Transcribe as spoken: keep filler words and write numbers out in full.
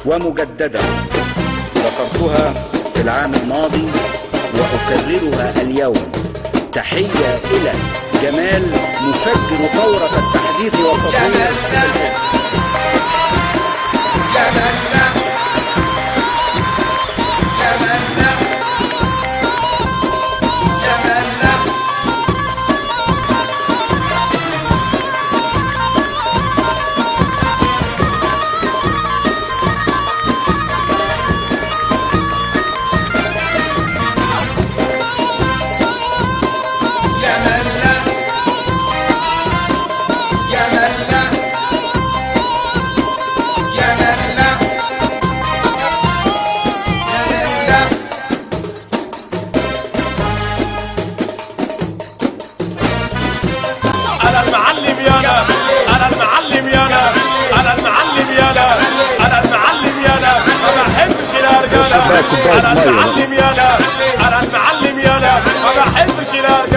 ومجددة ذكرتها في العام الماضي وأكررها اليوم. تحية إلى جمال مفجر ثورة التحديث والتطوير. أنا المعلم يالا، أنا المعلم يالا، أنا المعلم يالا، أنا المعلم يالا، ما بحبش الرجالة. أنا المعلم يالا، أنا المعلم يالا، ما بحبش الرجالة.